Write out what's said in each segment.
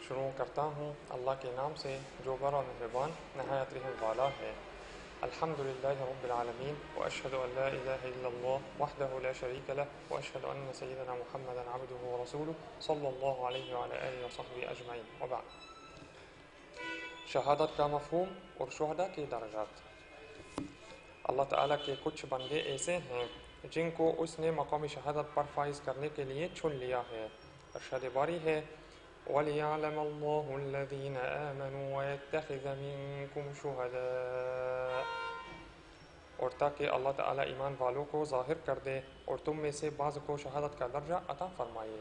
شروع کرتا ہوں اللہ کے نام سے جو بڑا مہربان نہایت رحم والا ہے۔ الحمد للہ رب العالمین واشہد ان لا الہ الا اللہ وحدہ لا شریک لہ واشہد ان سیدنا محمدا عبدہ ورسولہ صلی اللہ علیہ وعلی آلہ وصحبہ اجمعین وبعد۔ شہادت کا مفہوم اور شہداء کے درجات۔ اللہ تعالیٰ کے کچھ بندے ایسے ہیں جن کو اس نے مقام شہادت پر فائز کرنے کے لیے چن لیا ہے۔ ارشاد باری ہے وَلِيَعْلَمَ اللَّهُ الَّذِينَ آمَنُوا وَيَتَّخِذَ مِنكُمْ شُهَدَاءَ، اور تاکہ اللہ تعالیٰ ایمان والوں کو ظاہر کر دے اور تم میں سے بعض کو شہادت کا درجہ عطا فرمائے۔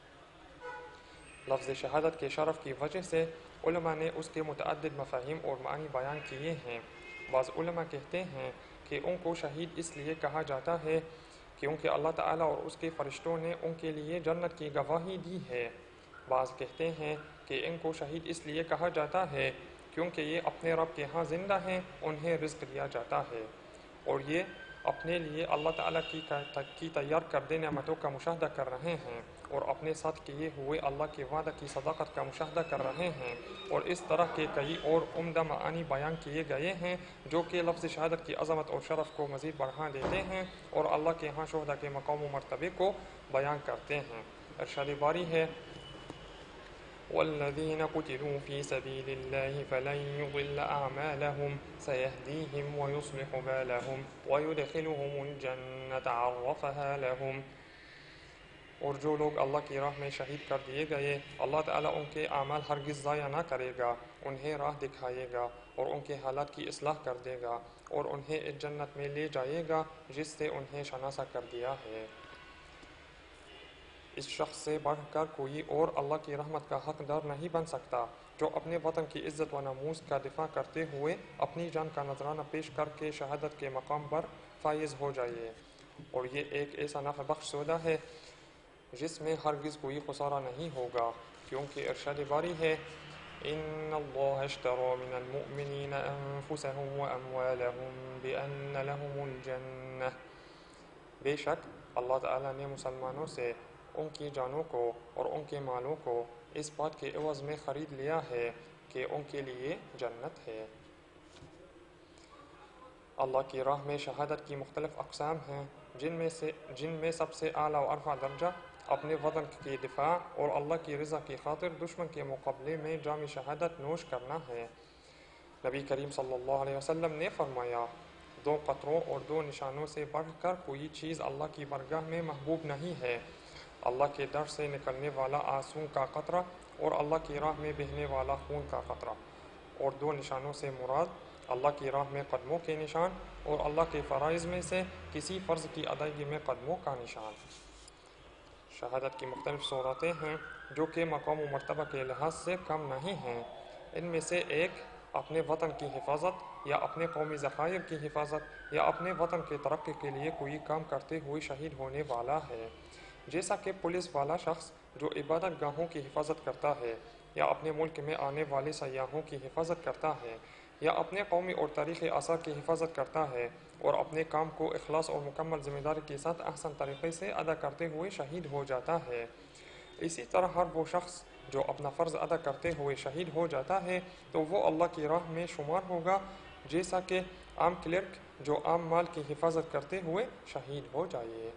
لفظ شہادت کے شرف کی وجہ سے علماء نے اس کے متعدد مفاہیم اور معنی بیان کیے ہیں۔ بعض علماء کہتے ہیں کہ ان کو شہید اس لیے کہا جاتا ہے کیونکہ اللہ تعالیٰ اور اس کے فرشتوں نے ان کے لیے جنت کی گواہی دی ہے۔ بعض کہتے ہیں کہ ان کو شہید اس لیے کہا جاتا ہے کیونکہ یہ اپنے رب کے ہاں زندہ ہیں، انہیں رزق دیا جاتا ہے اور یہ اپنے لیے اللہ تعالیٰ کی تیار کردہ نعمتوں کا مشاہدہ کر رہے ہیں اور اپنے ساتھ کیے ہوئے اللہ کے وعدہ کی صداقت کا مشاہدہ کر رہے ہیں، اور اس طرح کے کئی اور عمدہ معانی بیان کیے گئے ہیں جو کہ لفظ شہادت کی عظمت اور شرف کو مزید بڑھا دیتے ہیں اور اللہ کے ہاں شہداء کے مقام و مرتبے کو بیان کرتے ہیں۔ ارشاد باری ہے وَالَّذِينَ قُتِلُوا فِي سَبِيلِ اللَّهِ فَلَن يُضِلَّ أَعْمَالَهُمْ سَيَهْدِيهِمْ وَيُصْلِحُ بَالَهُمْ وَيُدْخِلُهُمُ الْجَنَّةَ عَرَّفَهَا لَهُمْ، اور جو لوگ اللہ کی راہ میں شہید کر دیے گئے اللہ تعالیٰ ان کے اعمال ہرگز ضائع نہ کرے گا، انہیں راہ دکھائے گا اور ان کے حالات کی اصلاح کر دے گا اور انہیں اس جنت میں لے جائے گا جس سے انہیں شناسا کر دیا ہے۔ اس شخص سے بڑھ کر کوئی اور اللہ کی رحمت کا حقدار نہیں بن سکتا جو اپنے وطن کی عزت و ناموس کا دفاع کرتے ہوئے اپنی جان کا نذرانہ پیش کر کے شہادت کے مقام پر فائز ہو جائے، اور یہ ایک ایسا نفع بخش سودا ہے جس میں ہرگز کوئی خسارہ نہیں ہوگا، کیونکہ ارشاد باری ہے ان اللہ اشتری من المؤمنین انفسهم واموالهم بان لهم الجنہ، بے شک اللہ تعالیٰ نے مسلمانوں سے ان کی جانوں کو اور ان کے مالوں کو اس بات کے عوض میں خرید لیا ہے کہ ان کے لیے جنت ہے۔ اللہ کی راہ میں شہادت کی مختلف اقسام ہیں جن میں سب سے اعلیٰ و ارفع درجہ اپنے وطن کی دفاع اور اللہ کی رضا کی خاطر دشمن کے مقابلے میں جام شہادت نوش کرنا ہے۔ نبی کریم صلی اللہ علیہ وسلم نے فرمایا 2 قطروں اور 2 نشانوں سے بڑھ کر کوئی چیز اللہ کی بارگاہ میں محبوب نہیں ہے، اللہ کے در سے نکلنے والا آنسو کا قطرہ اور اللہ کی راہ میں بہنے والا خون کا قطرہ، اور 2 نشانوں سے مراد اللہ کی راہ میں قدموں کے نشان اور اللہ کے فرائض میں سے کسی فرض کی ادائیگی میں قدموں کا نشان۔ شہادت کی مختلف صورتیں ہیں جو کہ مقام و مرتبہ کے لحاظ سے کم نہیں ہیں۔ ان میں سے ایک اپنے وطن کی حفاظت یا اپنے قومی ذخائر کی حفاظت یا اپنے وطن کے ترقی کے لیے کوئی کام کرتے ہوئے شہید ہونے والا ہے، جیسا کہ پولیس والا شخص جو عبادت گاہوں کی حفاظت کرتا ہے یا اپنے ملک میں آنے والے سیاحوں کی حفاظت کرتا ہے یا اپنے قومی اور تاریخی آثار کی حفاظت کرتا ہے اور اپنے کام کو اخلاص اور مکمل ذمہ داری کے ساتھ احسن طریقے سے ادا کرتے ہوئے شہید ہو جاتا ہے۔ اسی طرح ہر وہ شخص جو اپنا فرض ادا کرتے ہوئے شہید ہو جاتا ہے تو وہ اللہ کی راہ میں شمار ہوگا، جیسا کہ عام کلرک جو عام مال کی حفاظت کرتے ہوئے شہید ہو جائے۔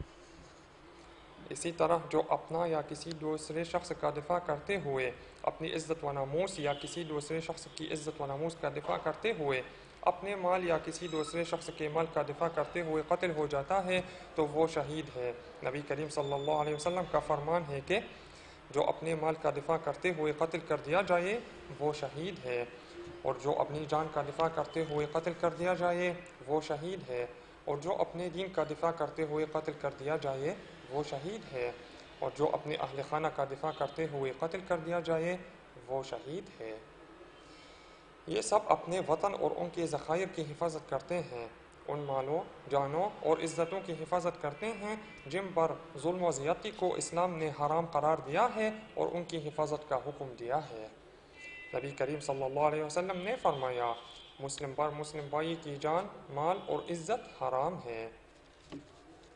اسی طرح جو اپنا یا کسی دوسرے شخص کا دفاع کرتے ہوئے اپنی عزت و ناموس یا کسی دوسرے شخص کی عزت و ناموس کا دفاع کرتے ہوئے اپنے مال یا کسی دوسرے شخص کے مال کا دفاع کرتے ہوئے قتل ہو جاتا ہے تو وہ شہید ہے۔ نبی کریم صلی اللہ علیہ وسلم کا فرمان ہے کہ جو اپنے مال کا دفاع کرتے ہوئے قتل کر دیا جائے وہ شہید ہے، اور جو اپنی جان کا دفاع کرتے ہوئے قتل کر دیا جائے وہ شہید ہے، اور جو اپنے دین کا دفاع کرتے ہوئے قتل کر دیا جائے وہ شہید ہے، اور جو اپنے اہل خانہ کا دفاع کرتے ہوئے قتل کر دیا جائے وہ شہید ہے۔ یہ سب اپنے وطن اور ان کے ذخائر کی حفاظت کرتے ہیں، ان مالوں، جانوں اور عزتوں کی حفاظت کرتے ہیں جن پر ظلم و زیادتی کو اسلام نے حرام قرار دیا ہے اور ان کی حفاظت کا حکم دیا ہے۔ نبی کریم صلی اللہ علیہ وسلم نے فرمایا مسلم پر مسلم بھائی کی جان، مال اور عزت حرام ہے۔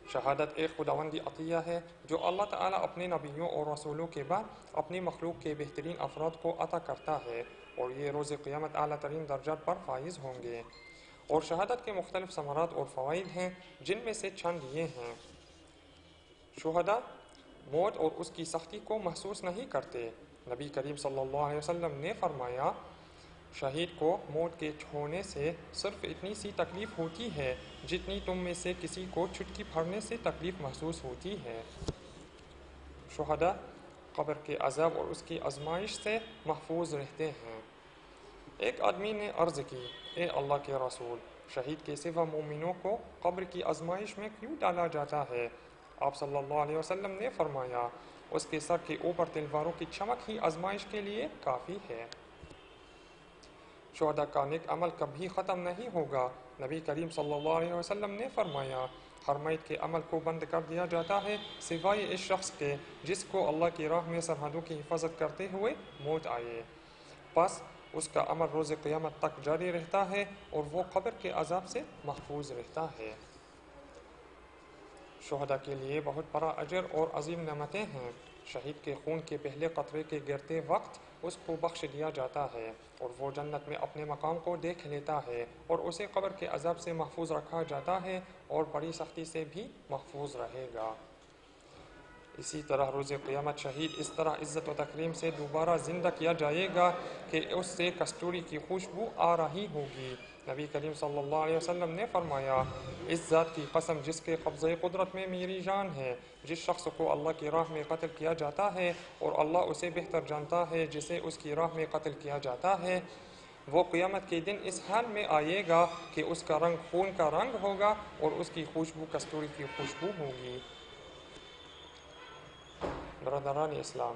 شہادت ایک خداوندی عطیہ ہے جو اللہ تعالیٰ اپنے نبیوں اور رسولوں کے بعد اپنی مخلوق کے بہترین افراد کو عطا کرتا ہے، اور یہ روز قیامت اعلیٰ ترین درجات پر فائز ہوں گے۔ اور شہادت کے مختلف ثمرات اور فوائد ہیں، جن میں سے چند یہ ہیں۔ شہداء موت اور اس کی سختی کو محسوس نہیں کرتے۔ نبی کریم صلی اللہ علیہ وسلم نے فرمایا، شہید کو موت کے چھونے سے صرف اتنی سی تکلیف ہوتی ہے جتنی تم میں سے کسی کو چٹکی پھاڑنے سے تکلیف محسوس ہوتی ہے۔ شہداء قبر کے عذاب اور اس کی آزمائش سے محفوظ رہتے ہیں۔ ایک آدمی نے عرض کی، اے اللہ کے رسول، شہید کے سوا مومنوں کو قبر کی آزمائش میں کیوں ڈالا جاتا ہے؟ آپ صلی اللہ علیہ وسلم نے فرمایا، اس کے سر کے اوپر تلواروں کی چمک ہی آزمائش کے لیے کافی ہے۔ شہداء کا نیک عمل کبھی ختم نہیں ہوگا۔ نبی کریم صلی اللہ علیہ وسلم نے فرمایا، ہر میت کے عمل کو بند کر دیا جاتا ہے سوائے اس شخص کے جس کو اللہ کی راہ میں سرحدوں کی حفاظت کرتے ہوئے موت آئے، پس اس کا عمل روز قیامت تک جاری رہتا ہے اور وہ قبر کے عذاب سے محفوظ رہتا ہے۔ شہداء کے لیے بہت بڑا اجر اور عظیم نعمتیں ہیں۔ شہید کے خون کے پہلے قطرے کے گرتے وقت اس کو بخش دیا جاتا ہے اور وہ جنت میں اپنے مقام کو دیکھ لیتا ہے، اور اسے قبر کے عذاب سے محفوظ رکھا جاتا ہے اور بڑی سختی سے بھی محفوظ رہے گا۔ اسی طرح روز قیامت شہید اس طرح عزت و تکریم سے دوبارہ زندہ کیا جائے گا کہ اس سے کستوری کی خوشبو آ رہی ہوگی۔ نبی کریم صلی اللہ علیہ وسلم نے فرمایا، اس ذات کی قسم جس کے قبضہ قدرت میں میری جان ہے، جس شخص کو اللہ کی راہ میں قتل کیا جاتا ہے اور اللہ اسے بہتر جانتا ہے جسے اس کی راہ میں قتل کیا جاتا ہے، وہ قیامت کے دن اس حال میں آئے گا کہ اس کا رنگ خون کا رنگ ہوگا اور اس کی خوشبو کستوری کی خوشبو ہوگی۔ برادران اسلام،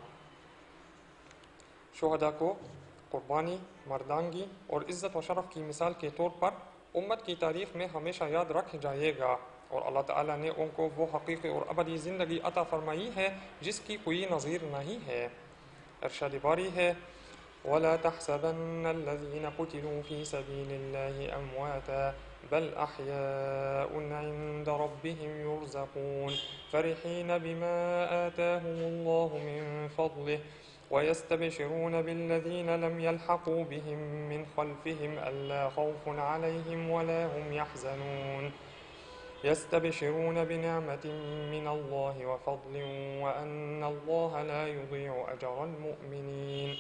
شہداء کو قربانی، مردانگی اور عزت و شرف کی مثال کے طور پر امت کی تاریخ میں ہمیشہ یاد رکھ جائے گا، اور اللہ تعالیٰ نے ان کو وہ حقیقی اور ابدی زندگی عطا فرمائی ہے جس کی کوئی نظیر نہیں ہے۔ ارشاد باری ہے، وَلَا تَحْسَبَنَّ الَّذِينَ قُتِلُوا فِي سَبِيلِ اللَّهِ أَمْوَاتًا بَلْ أَحْيَاءٌ عِندَ رَبِّهِمْ يُرْزَقُونَ فَرِحِينَ بِمَا آتَاهُمُ اللَّهُ مِنْ فَضْلِهِ وَيَسْتَبْشِرُونَ بِالَّذِينَ لَمْ يَلْحَقُوا بِهِمْ مِنْ خَلْفِهِمْ أَلَّا خَوْفٌ عَلَيْهِمْ وَلَا هُمْ يَحْزَنُونَ يَسْتَبْشِرُونَ بِنِعْمَةٍ مِّنَ اللَّهِ وَفَضْلٍ وَأَنَّ اللَّهَ لَا يُضِيعُ أَجْرَ الْمُؤْمِنِينَ۔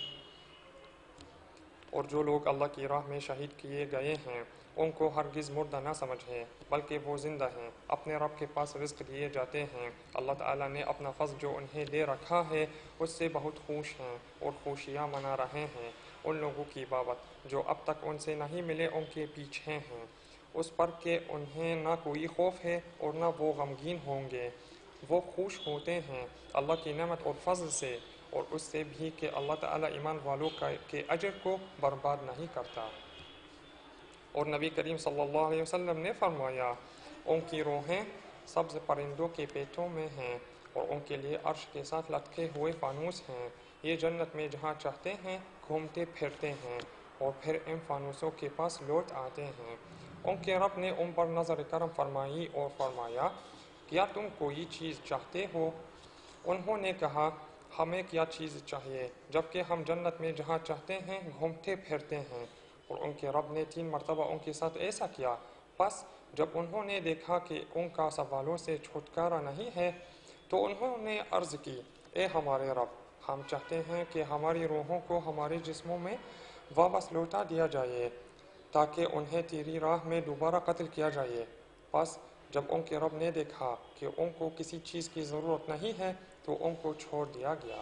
اور جو لوگ اللہ کی راہ میں شہید کیے گئے ہیں ان کو ہرگز مردہ نہ سمجھیں، بلکہ وہ زندہ ہیں، اپنے رب کے پاس رزق دیے جاتے ہیں۔ اللہ تعالیٰ نے اپنا فضل جو انہیں دے رکھا ہے اس سے بہت خوش ہیں اور خوشیاں منا رہے ہیں۔ ان لوگوں کی بابت جو اب تک ان سے نہیں ملے ان کے پیچھے ہیں، اس پر کہ انہیں نہ کوئی خوف ہے اور نہ وہ غمگین ہوں گے۔ وہ خوش ہوتے ہیں اللہ کی نعمت اور فضل سے، اور اس سے بھی کہ اللہ تعالیٰ ایمان والوں کے اجر کو برباد نہیں کرتا۔ اور نبی کریم صلی اللہ علیہ وسلم نے فرمایا، ان کی روحیں سبز پرندوں کے پیٹوں میں ہیں اور ان کے لیے عرش کے ساتھ لٹکے ہوئے فانوس ہیں۔ یہ جنت میں جہاں چاہتے ہیں گھومتے پھرتے ہیں اور پھر ان فانوسوں کے پاس لوٹ آتے ہیں۔ ان کے رب نے ان پر نظر کرم فرمائی اور فرمایا، کیا تم کوئی چیز چاہتے ہو؟ انہوں نے کہا، ہمیں کیا چیز چاہیے جبکہ ہم جنت میں جہاں چاہتے ہیں گھومتے پھرتے ہیں۔ اور ان کے رب نے 3 مرتبہ ان کے ساتھ ایسا کیا۔ پس جب انہوں نے دیکھا کہ ان کا سوالوں سے چھٹکارا نہیں ہے تو انہوں نے عرض کی، اے ہمارے رب، ہم چاہتے ہیں کہ ہماری روحوں کو ہمارے جسموں میں واپس لوٹا دیا جائے تاکہ انہیں تیری راہ میں دوبارہ قتل کیا جائے۔ پس جب ان کے رب نے دیکھا کہ ان کو کسی چیز کی ضرورت نہیں ہے تو ان کو چھوڑ دیا گیا۔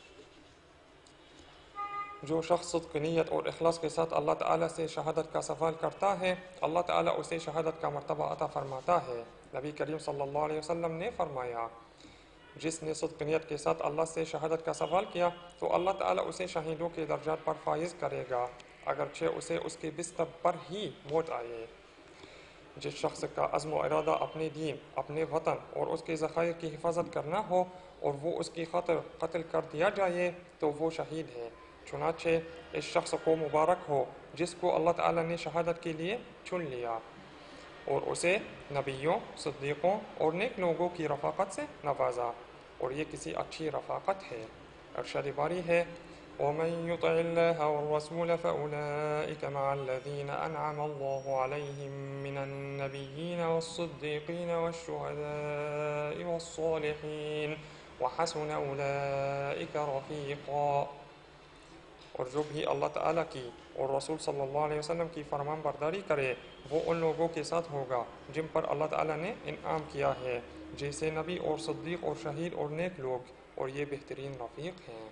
جو شخص صدق نیت اور اخلاص کے ساتھ اللہ تعالیٰ سے شہادت کا سوال کرتا ہے، اللہ تعالیٰ اسے شہادت کا مرتبہ عطا فرماتا ہے۔ نبی کریم صلی اللہ علیہ وسلم نے فرمایا، جس نے صدق نیت کے ساتھ اللہ سے شہادت کا سوال کیا تو اللہ تعالیٰ اسے شہیدوں کے درجات پر فائز کرے گا، اگرچہ اسے اس کے بستر پر ہی موت آئے۔ جس شخص کا عزم و ارادہ اپنے دین، اپنے وطن اور اس کے ذخائر کی حفاظت کرنا ہو اور وہ اس کی خاطر قتل کر دیا جائے تو وہ شہید ہے۔ چنانچہ اس شخص کو مبارک ہو جس کو اللہ تعالیٰ نے شہادت کے لیے چن لیا۔ اور اسے نبیوں، صدیقوں اور نیک لوگوں کی رفاقت سے نوازا، اور یہ کسی اچھی رفاقت ہے۔ ارشاد باری ہے وَمَن يُطِعِ اللَّهَ وَالرَّسُولَ فَأُولَئِكَ مَعَ الَّذِينَ أَنْعَمَ اللَّهُ عَلَيْهِم مِّنَ النَّبِيِّينَ وَالصِّدِّيقِينَ وَالشُّهَدَاءِ وَالصَّالِحِينَ وَحَسُنَ أُولَئِكَ رَفِيقًا۔ اور جو بھی اللہ تعالیٰ کی اور رسول صلی اللہ علیہ وسلم کی فرمان برداری کرے وہ ان لوگوں کے ساتھ ہوگا جن پر اللہ تعالیٰ نے انعام کیا ہے، جیسے نبی اور صدیق اور شہید اور نیک لوگ، اور یہ بہترین رفیق ہیں۔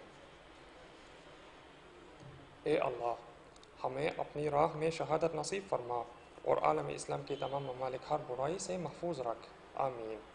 اے اللہ، ہمیں اپنی راہ میں شہادت نصیب فرما اور عالم اسلام کے تمام ممالک ہر برائی سے محفوظ رکھ، آمین۔